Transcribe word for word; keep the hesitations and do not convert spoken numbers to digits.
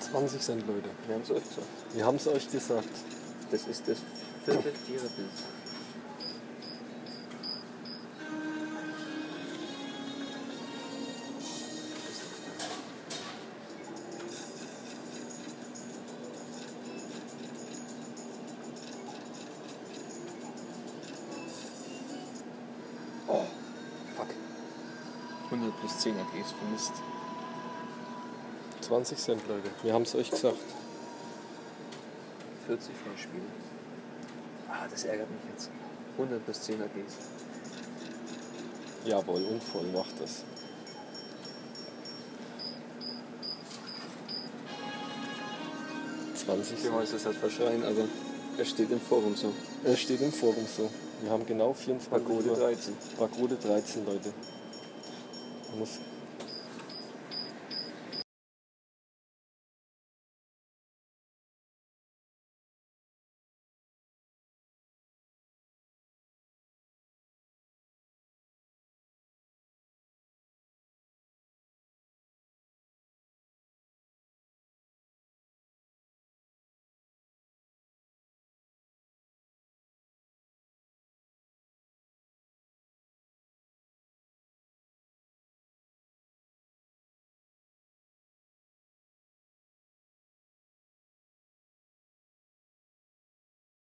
zwanzig Cent, Leute. Wir haben es euch gesagt. Wir haben es euch gesagt. Das ist das vierte Viererbild. Oh, Fuck. hundert plus zehn A Gs vermisst. zwanzig Cent, Leute. Wir haben es euch gesagt. vierzig für ein Spiel. Ah, das ärgert mich jetzt. hundert plus zehn A Gs. Jawohl, und voll macht das. zwanzig Ich weiß, das hat verschreien, aber es steht im Forum so. Es steht im Forum so. Wir haben genau vierundzwanzig Pagode Uhr. dreizehn. Pagode dreizehn, Leute. Man muss